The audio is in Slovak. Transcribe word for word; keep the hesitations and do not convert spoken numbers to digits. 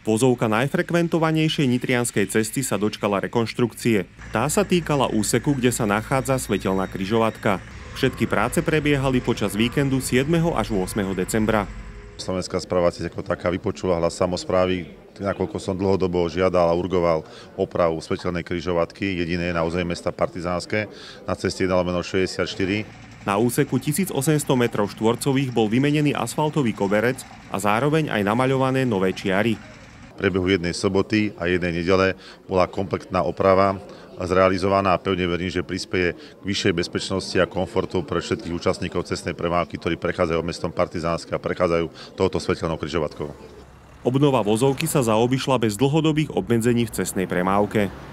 Vozovka najfrekventovanejšej nitrianskej cesty sa dočkala rekonštrukcie. Tá sa týkala úseku, kde sa nachádza svetelná križovatka. Všetky práce prebiehali počas víkendu siedmeho až ôsmeho decembra. Slovenská správa cítiek ako taká vypočula hlas samosprávy, nakoľko som dlhodobo žiadal a urgoval opravu svetelnej križovatky, jediné na území mesta Partizánske, na ceste jeden lomeno šesťdesiatštyri. Na úseku tisícosemsto metrov štvorcových bol vymenený asfaltový koberec a zároveň aj namaľované nové čiary. V priebehu jednej soboty a jednej nedele bola kompletná oprava zrealizovaná a pevne verím, že prispieje k vyššej bezpečnosti a komfortu pre všetkých účastníkov cestnej premávky, ktorí prechádzajú mestom Partizánske a prechádzajú touto svetelnou križovatkou. Obnova vozovky sa zaobišla bez dlhodobých obmedzení v cestnej premávke.